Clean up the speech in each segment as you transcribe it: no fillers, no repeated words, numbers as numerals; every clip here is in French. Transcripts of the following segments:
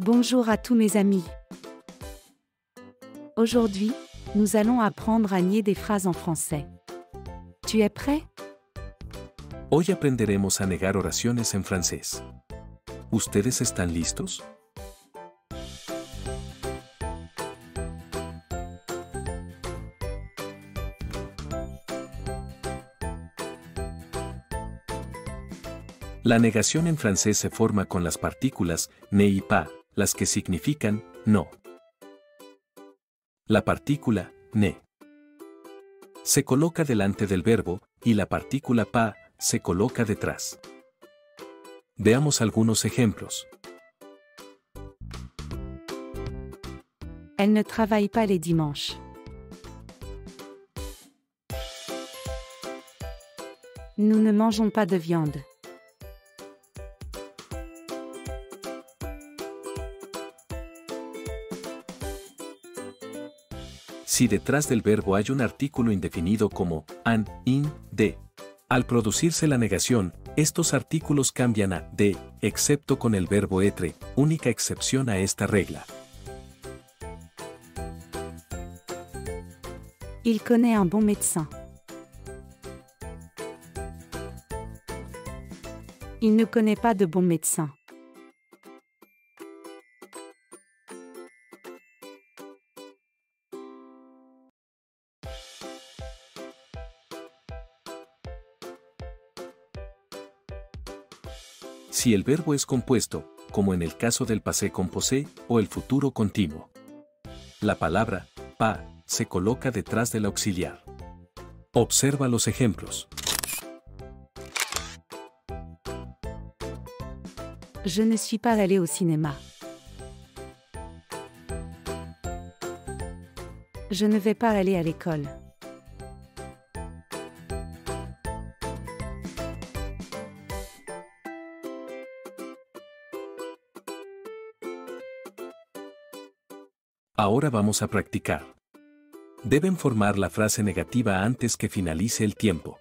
Bonjour à tous mes amis. Aujourd'hui, nous allons apprendre à nier des phrases en français. Tu es prêt? Hoy aprenderemos a negar oraciones en francés. ¿Ustedes están listos? La negación en francés se forma con las partículas ne y pas, las que significan no. La partícula ne se coloca delante del verbo y la partícula pas se coloca detrás. Veamos algunos ejemplos. Elle ne travaille pas les dimanches. Nous ne mangeons pas de viande. Si detrás del verbo hay un artículo indefinido como an, in, de, al producirse la negación, estos artículos cambian a de, excepto con el verbo être, única excepción a esta regla. Il connaît un bon médecin. Il ne connaît pas de bon médecin. Si el verbo es compuesto, como en el caso del passé composé o el futuro continuo, la palabra pas se coloca detrás del auxiliar. Observa los ejemplos. Je ne suis pas allé au cinéma. Je ne vais pas aller à l'école. Ahora vamos a practicar. Deben formar la frase negativa antes que finalice el tiempo.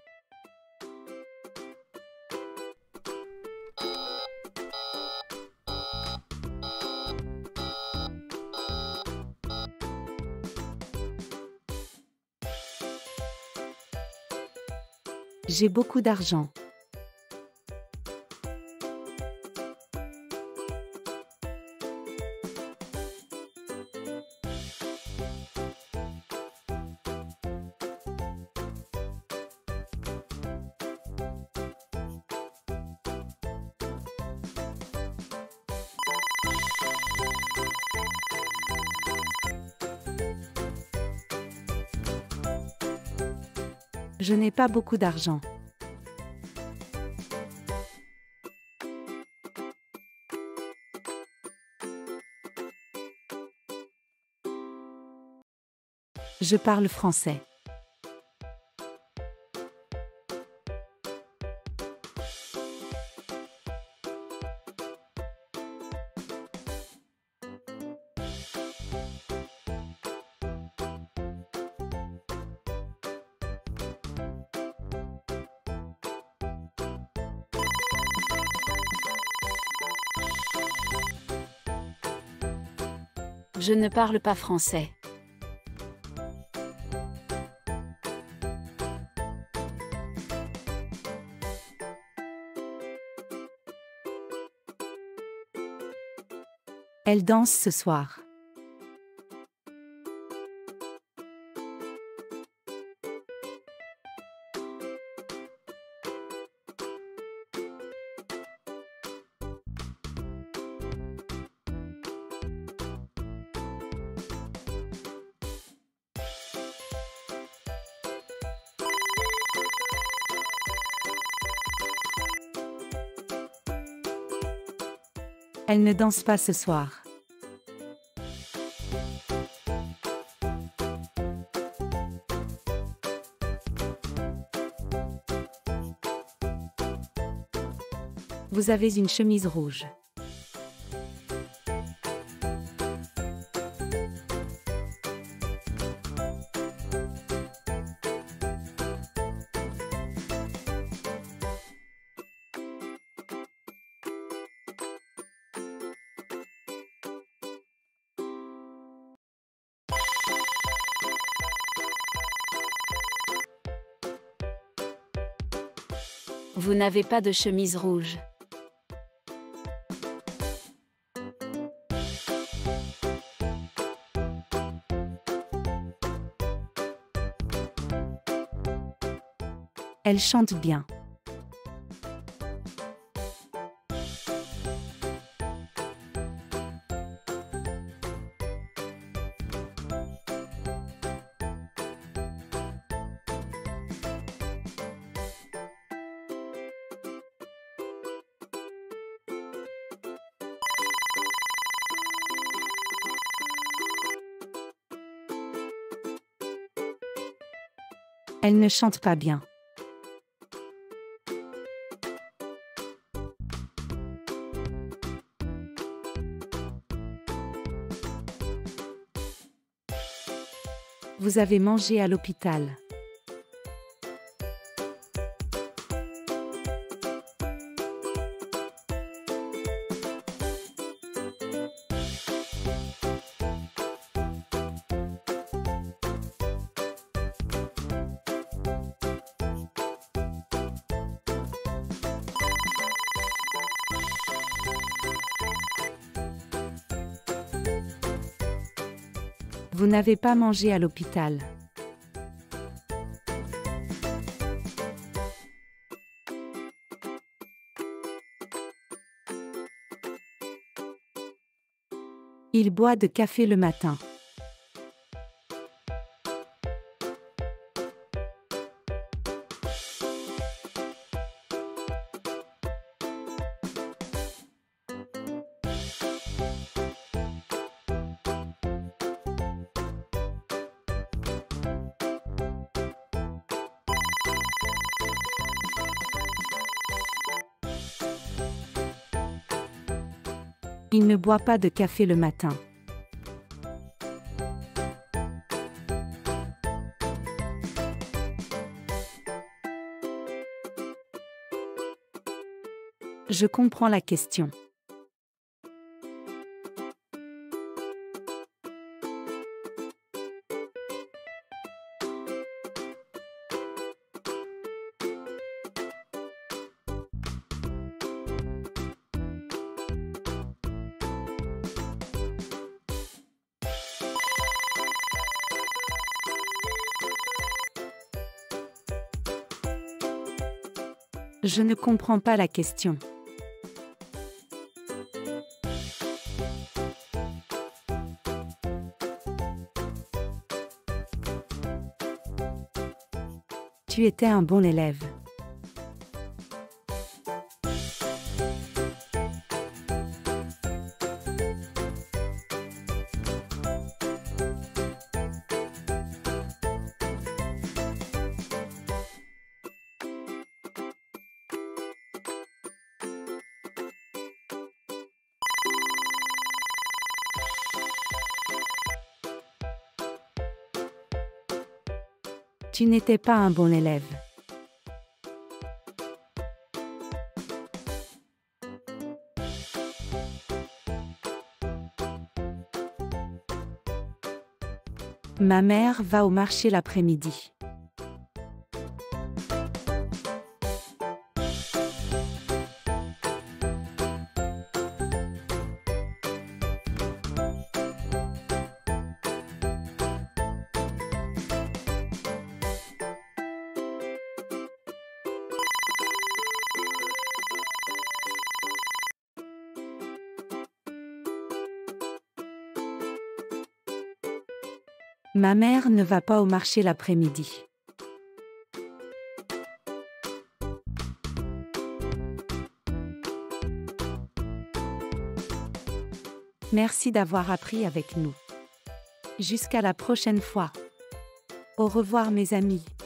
J'ai beaucoup d'argent. Je n'ai pas beaucoup d'argent. Je parle français. Je ne parle pas français. Elle danse ce soir. Elle ne danse pas ce soir. Vous avez une chemise rouge. Vous n'avez pas de chemise rouge. Elle chante bien. Elle ne chante pas bien. Vous avez mangé à l'hôpital. Vous n'avez pas mangé à l'hôpital. Il boit de café le matin. Il ne boit pas de café le matin. Je comprends la question. Je ne comprends pas la question. Tu étais un bon élève. Tu n'étais pas un bon élève. Ma mère va au marché l'après-midi. Ma mère ne va pas au marché l'après-midi. Merci d'avoir appris avec nous. Jusqu'à la prochaine fois. Au revoir mes amis.